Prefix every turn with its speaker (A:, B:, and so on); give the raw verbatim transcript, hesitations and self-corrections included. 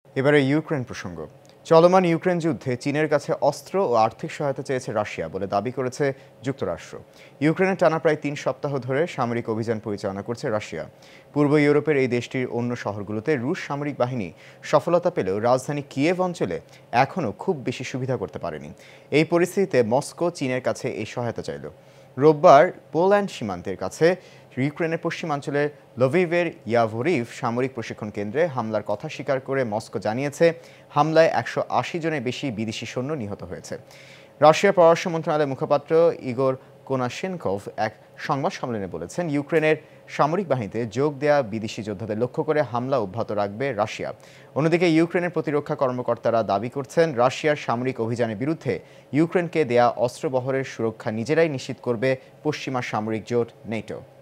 A: এবারে ইউক্রেন প্রসঙ্গ। চলমান ইউক্রেন যুদ্ধে চীনের কাছে অস্ত্র ও আর্থিক সহায়তা চেয়েছে রাশিয়া বলে দাবি করেছে যুক্তরাষ্ট্র। ইউক্রেনে টানা প্রায় তিন সপ্তাহ ধরে সামরিক অভিযান পরিচালনা করছে রাশিয়া। পূর্ব ইউরোপের এই দেশটির অন্য শহরগুলোতে রুশ সামরিক বাহিনী সফলতা পেলেও রাজধানী কিয়েভ অঞ্চলে এখনও খুব বেশি সুবিধা করতে পারেনি। এই পরিস্থিতিতে মস্কো চীনের কাছে এই সহায়তা চাইল। রোববার পোল্যান্ড সীমান্তের কাছে ইউক্রেনের পশ্চিমাঞ্চলের লভিভের ইয়াভোরিভ সামরিক প্রশিক্ষণ কেন্দ্রে হামলার কথা স্বীকার করে মস্কো জানিয়েছে, হামলায় একশো আশি জনের বেশি বিদেশি সৈন্য নিহত হয়েছে। রাশিয়ার পররাষ্ট্র মন্ত্রণালয়ের মুখপাত্র ইগোর কোনাশেনকভ এক সংবাদ সম্মেলনে বলেছেন, ইউক্রেনের সামরিক বাহিনীতে যোগ দেয়া বিদেশি যোদ্ধাদের লক্ষ্য করে হামলা অব্যাহত রাখবে রাশিয়া। অন্যদিকে ইউক্রেনের প্রতিরক্ষা কর্মকর্তারা দাবি করছেন, রাশিয়ার সামরিক অভিযানের বিরুদ্ধে ইউক্রেনকে দেয়া অস্ত্রবহরের সুরক্ষা নিজেরাই নিশ্চিত করবে পশ্চিমা সামরিক জোট নেটো।